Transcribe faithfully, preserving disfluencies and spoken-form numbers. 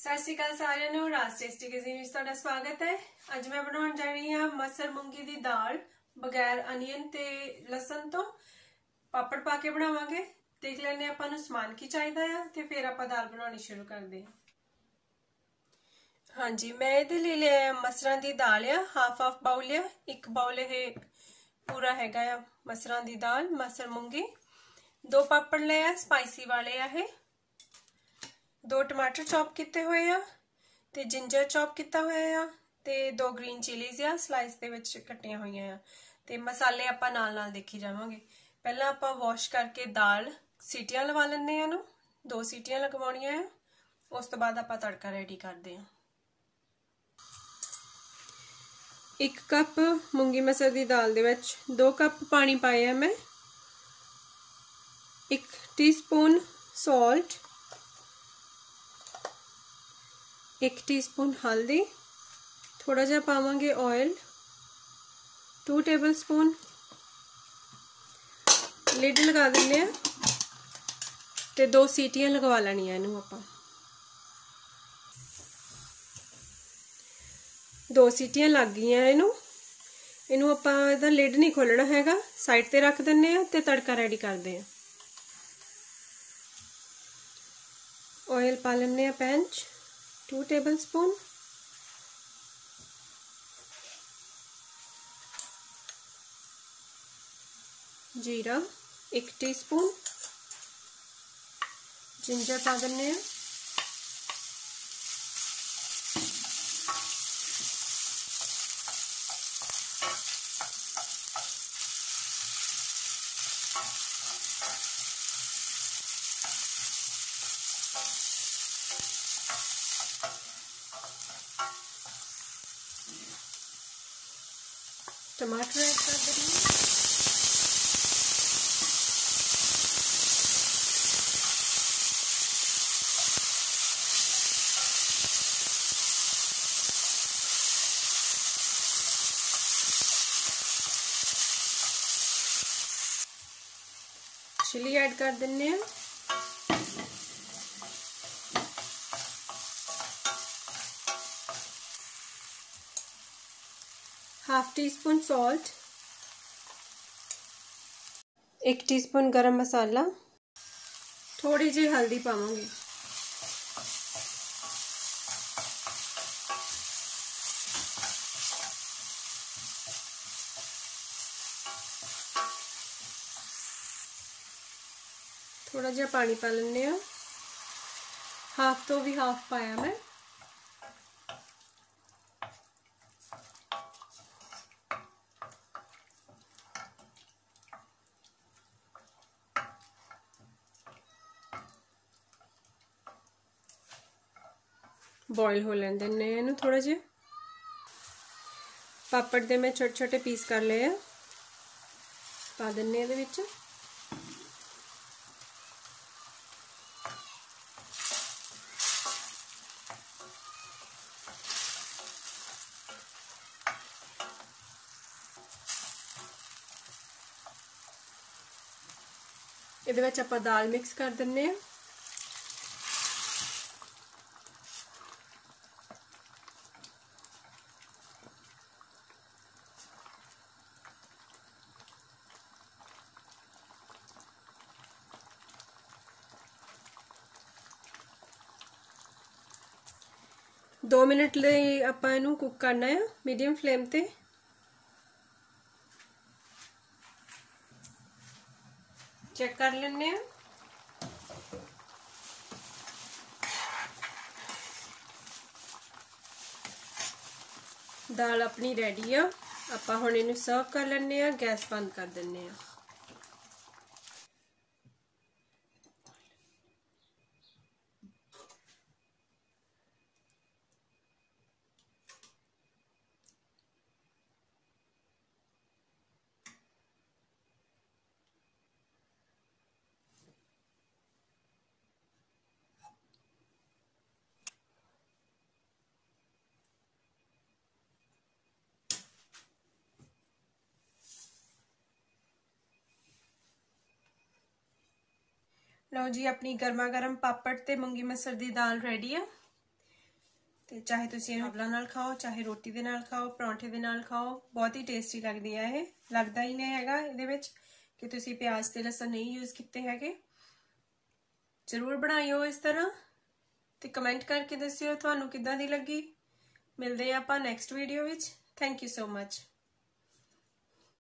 सत श्री अकाल सारिਆਂ ਨੂੰ ਰਾਜ ਟੇਸਟੀ ਕਿਜ਼ਨ ਵਿੱਚ ਤੁਹਾਡਾ ਸਵਾਗਤ ਹੈ। ਅੱਜ ਮੈਂ ਬਣਾਉਣ ਜਾ ਰਹੀ ਹਾਂ ਮਸਰ ਮੂੰਗੀ ਦੀ ਦਾਲ ਬਗੈਰ ਅਨੀਅਨ ਤੇ ਲਸਣ ਤੋਂ ਪਾਪੜ ਪਾ ਕੇ ਬਣਾਵਾਂਗੇ। ਦੇਖ ਲੈਣੇ ਆਪਾਂ ਨੂੰ ਸਮਾਨ ਕੀ ਚਾਹੀਦਾ ਹੈ ਤੇ ਫਿਰ ਆਪਾਂ ਦਾਲ ਬਣਾਉਣੀ ਸ਼ੁਰੂ ਕਰਦੇ ਹਾਂ। ਹਾਂਜੀ, मैं ਇਹਦੇ ਲਈ ਲਿਆ ਮਸਰਾਂ ਦੀ ਦਾਲ ਆ, ਹਾਫ ਹਾਫ ਬਾਉਲ ਆ। ਇੱਕ ਬਾਉਲ ਇਹ ਪੂਰਾ ਹੈਗਾ ਆ ਮਸਰਾਂ ਦੀ ਦਾਲ ਮਸਰ ਮੂੰਗੀ। ਦੋ ਪਾਪੜ ਲਿਆ ਸਪਾਈਸੀ ਵਾਲੇ ਆ ਇਹ। दो टमाटर चॉप किते हुए आ ते जिंजर चॉप किता होया आ ते दो ग्रीन चिलीज आ स्लाइस दे विच कट्टियां होईयां आ ते मसाले आपां नाल नाल देखी जावांगे। पहला आपां वॉश करके दाल सीटियां लवा लैने आ। दो सीटियां लगवाउणियां आ। उस तो बाद आपां तड़का रेडी करदे आ। एक कप मूंगी मसर दी दाल दे विच दो कप पानी पाया मैं। एक टीस्पून सॉल्ट, एक टीस्पून हल्दी, थोड़ा जा पावांगे oil, two tablespoon. Lid लगा देने ते दो सीटियां लगवा लैनियां इनू आपां। दो सीटियां लग गईयां इनू इनू आपां इहदा लिड नहीं खोलना हैगा, साइड ते रख दिन्ने आ ते तड़का रेडी करदे आ। ऑयल पा लैने आ पैन च टू टेबल स्पून। जीरा एक टीस्पून, जिंजर पा देने हैं, टमाटर ऐड कर देंगे, चिली ऐड कर देने हैं, हाफ टी स्पून सॉल्ट, एक टीस्पून गरम मसाला, थोड़ी जी हल्दी पावांगे, थोड़ा जिहा पानी पा लेने आ। हाफ तो भी हाफ पाया मैं। बॉयल हो लेने देने इनू थोड़ा जिहा। पापड़ दे मैं छोटे छोटे पीस कर लिए, पा देने इहदे विच। इहदे विच आपां दाल मिक्स कर दिन्ने आ। दो मिनट ले आपां इनू कुक करना है मीडियम फ्लेम ते। चेक कर लेने हैं। दाल अपनी रेडी आ। आपां हुण इनू सर्व कर लेने आ। गैस बंद कर देने आ। लो जी, अपनी गर्मा गर्म पापड़ ते मूंगी मसर दी दाल रेडी है। ਤੇ ਚਾਹੇ ਤੁਸੀਂ ਚਾਵਲਾਂ ਨਾਲ ਖਾਓ, ਚਾਹੇ ਰੋਟੀ ਦੇ ਨਾਲ ਖਾਓ, ਪਰੌਂਠੇ ਦੇ ਨਾਲ ਖਾਓ, ਬਹੁਤ ਹੀ ਟੇਸਟੀ ਲੱਗਦੀ ਹੈ। ਇਹ ਲੱਗਦਾ ਹੀ ਨਹੀਂ ਹੈਗਾ ਇਹਦੇ ਵਿੱਚ ਕਿ ਤੁਸੀਂ ਪਿਆਜ਼ ਤੇ ਲਸਣ ਨਹੀਂ ਯੂਜ਼ ਕੀਤੇ ਹੈਗੇ। ਜ਼ਰੂਰ ਬਣਾਇਓ ਇਸ ਤਰ੍ਹਾਂ ਤੇ ਕਮੈਂਟ ਕਰਕੇ ਦੱਸਿਓ ਤੁਹਾਨੂੰ ਕਿੱਦਾਂ ਦੀ ਲੱਗੀ। ਮਿਲਦੇ ਆ ਆਪਾਂ ਨੈਕਸਟ ਵੀਡੀਓ ਵਿੱਚ। Thank you so much.